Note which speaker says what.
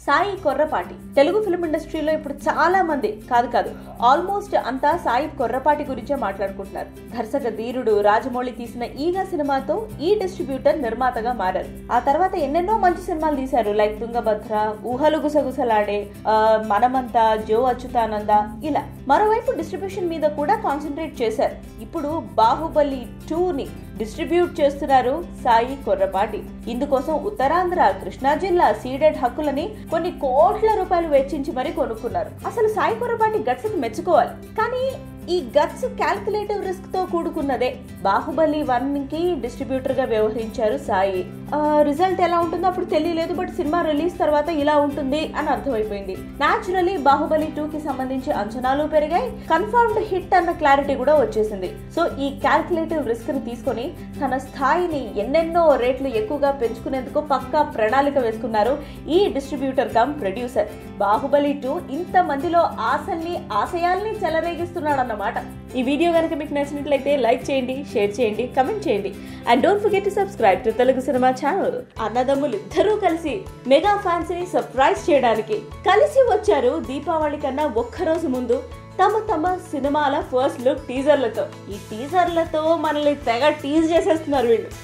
Speaker 1: Sai Korrapati. Telugu film ఇండస్ట్రీలో ఇప్పుడు చాలా మంది కాదు ఆల్మోస్ట్ అంతా సాయి కొర్రపాటి గురించే మాట్లాడుకుంటున్నారు. దర్శక ధీరుడు రాజమౌళి తీసిన ఈగ సినిమాతో ఈ డిస్ట్రిబ్యూటర్ నిర్మాతగా మారారు. ఆ తర్వాత ఎన్నెన్నో మంచి సినిమాలు తీశారు, లైక్ తుంగభద్ర, ఊహలు గుసగుసలాడే, మనమంతా, జో అచ్యుతానంద, ఇలా. మరోవైపు డిస్ట్రిబ్యూషన్ మీద కూడా కాన్సన్ట్రేట్ చేశారు. ఇప్పుడు బాహుబలి 2ని డిస్ట్రిబ్యూట్ చేస్తున్నారు సాయి కొర్రపాటి. ఇందుకోసం ఉత్తరాంధ్ర, కృష్ణా జిల్లా సీడెడ్ హక్కులని కొన్ని కోట్ల రూపాయలు వెచ్చించి మరీ కొనుక్కున్నారు. అసలు సాయి కొర్రపాటి గట్స్ మెచ్చుకోవాలి. కానీ ఈ గట్స్ క్యాల్కులేటివ్ రిస్క్ తో కూడుకున్నదే. బాహుబలి 1కి డిస్ట్రిబ్యూటర్ గా వ్యవహరించారు సాయి. రిజల్ట్ ఎలా ఉంటుందో అప్పుడు తెలియలేదు, బట్ సినిమా రిలీజ్ తర్వాత ఇలా ఉంటుంది అని అర్థమైపోయింది. న్యాచురలీ బాహుబలి 2కి సంబంధించి అంచనాలు పెరిగాయి, కన్ఫర్మ్డ్ హిట్ అన్న క్లారిటీ కూడా వచ్చేసింది. సో ఈ క్యాల్కులేటివ్ రిస్క్ ని తీసుకొని తన స్థాయిని ఎన్నెన్నో రేట్లు ఎక్కువగా పెంచుకునేందుకు పక్కా ప్రణాళిక వేసుకున్నారు ఈ డిస్ట్రిబ్యూటర్ కమ్ ప్రొడ్యూసర్. బాహుబలి 2 ఇంత మందిలో ఆశయాల్ని చెలరేగిస్తున్నాడు అన్నమాట. ఈ వీడియో కనుక మీకు నచ్చినట్లయితే లైక్ చేయండి, షేర్ చేయండి, కమెంట్ చేయండి. And don't forget to subscribe to Telugu cinema channel. అన్నదమ్ములు ఇద్దరూ కలిసి మెగా ఫ్యాన్స్ ని సర్ప్రైజ్ చేయడానికి కలిసి వచ్చారు దీపావళి కన్నా ఒక్కరోజు ముందు తమ సినిమాల ఫస్ట్ లుక్ టీజర్లతో. ఈ టీజర్లతో మనల్ని తెగ టీజ్ చేసేస్తున్నారు వీళ్ళు.